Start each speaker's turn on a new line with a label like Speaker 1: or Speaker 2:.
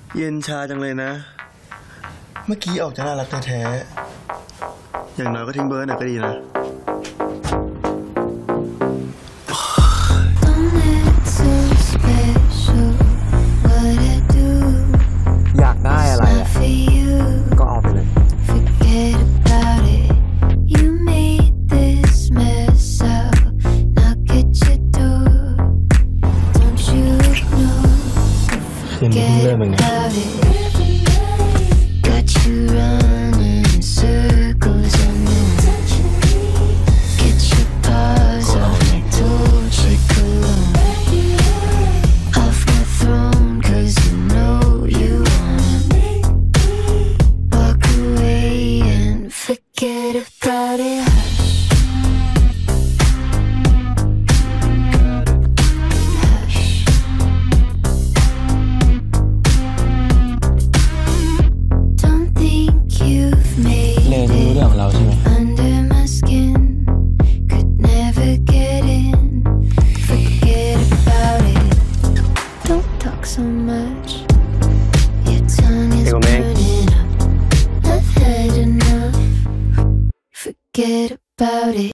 Speaker 1: เย็นชาจังเลยนะเมื่อกี้ออกจะน่ารักแท้ๆอย่างน้อยก็ทิ้งเบอร์หน่อยก็ดีนะ
Speaker 2: อยากได้อะไรอ่ะก็เอาไปเลยคืนนี้เริ่มเลยนะเราใช่ไหมเอกเมง
Speaker 3: Forget about it